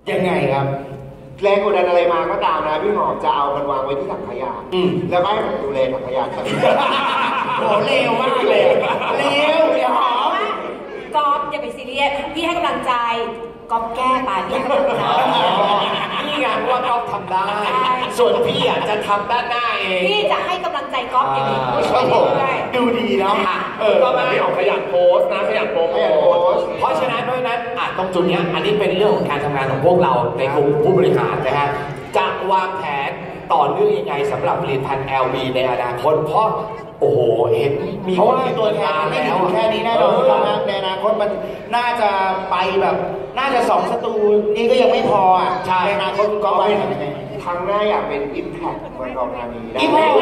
ยังไงครับแรงกดดันอะไรมาก็ตามนะพี่หอมจะเอามันวางไว้ที่ถังขยะแล้วก็ให้ผมดูแลถังขยะโหเร็วมากเลยเร็วเดี๋ยวหอมก๊อฟอย่าไปซีเรียสพี่ให้กำลังใจก๊อฟแก้ไปพี่ให้กำลังใจพี่งานว่าก๊อฟทำได้ส่วนพี่อ่ะจะทำด้านหน้าเองพี่จะให้กำลังใจก๊อฟอย่างนี้ผู้ช่วยด้วยดูดีแล้วก็มาพี่ออกขยันโพสนะขยันโพสเพราะฉะนั้นด้วยนั้นตรงจุดนี้อันนี้เป็นเรื่องของการทำงานของพวกเราในกลุ่มผู้บริหารนะฮะจะวางแผนต่อเนื่องยังไงสำหรับผลิตภัณฑ์ LV ในอนาคตเพราะโอ้โหเห็นมีเพราะว่าตัวแทนไม่ถึงแค่นี้แน่นอนครับในอนาคตมันน่าจะไปแบบน่าจะ2 สตูนี้ก็ยังไม่พออ่ะในอนาคตก็ไปทางหน้าอยากเป็น Impact เมืองทองธานีได้ Impact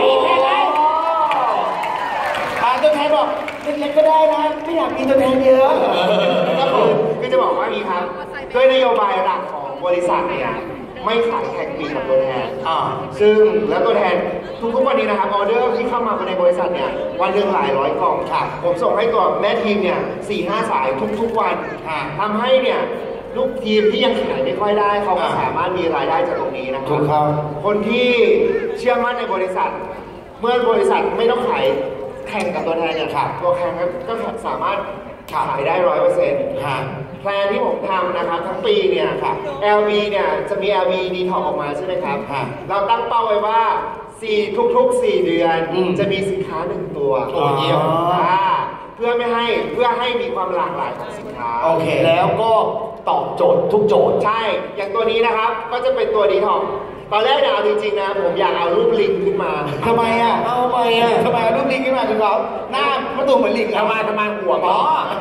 ตัวแทนบอกเล็กๆก็ได้นะไม่อยากมีตัวแทนเยอะก็จะบอกว่านี้ครับด้วยนโยบายหลักของบริษัทเนี่ยไม่ขายแข่งปีกับตัวแทนซึ่งแล้วตัวแทนทุกวันนี้นะครับออเดอร์ที่เข้ามาในบริษัทเนี่ยวันหนึ่งหลายร้อยกล่องค่ะผมส่งให้ตัวแม่ทีมเนี่ย4-5 สายทุกวันทำให้เนี่ยลูกทีมที่ยังขายไม่ค่อยได้เขาก็สามารถมีรายได้จากตรงนี้นะครับคนที่เชื่อมั่นในบริษัทเมื่อบริษัทไม่ต้องขายแข่งกับตัวแทนเนี่ยตัวแข่งก็สามารถขายได้100%แพลนที่ผมทำนะครับทั้งปีเนี่ยLV เนี่ยจะมี LV Detox ออกมาใช่ไหมครับเราตั้งเป้าไว้ว่าทุก4 เดือนจะมีสินค้า1 ตัวเยี่ยมเพื่อให้มีความหลากหลายของสินค้าโอเคแล้วก็ตอบโจทย์ทุกโจทย์ใช่อย่างตัวนี้นะครับก็จะเป็นตัว Detox ตอนแรกเนี่ยเอาจริงๆนะผมอยากเอารูปลิงขึ้นมาทำไมเอารูปลิงขึ้นมาคือเขาหน้ามันตัวเหมือนลิงทำไมหัวอ๋อ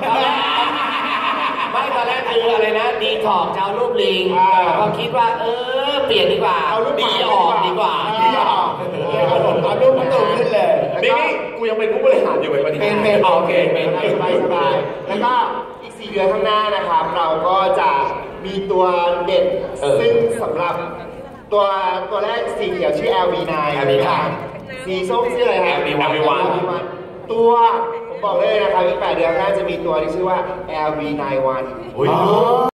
ไม่ตอนแรกคืออะไรนะดีถอกจะเอารูปลิงก็คิดว่าเปลี่ยนดีกว่าเอารูปดีออกดีกว่าเอารูปมันตูขึ้นเลยนี่กูยังเป็นผู้บริหารอยู่วันนี้เป็นโอเคเป็นสบายแล้วก็อีก4 เดือนข้างหน้านะครับเราก็จะมีตัวเด็ดซึ่งสำหรับตัวแรกสีเขียวชื่อ LV9 สีส้มชื่ออะไรครับ LV1 ตัวผมบอกเลยนะครับอีก8 เดือนข้างหน้าจะมีตัวที่ชื่อว่า LV91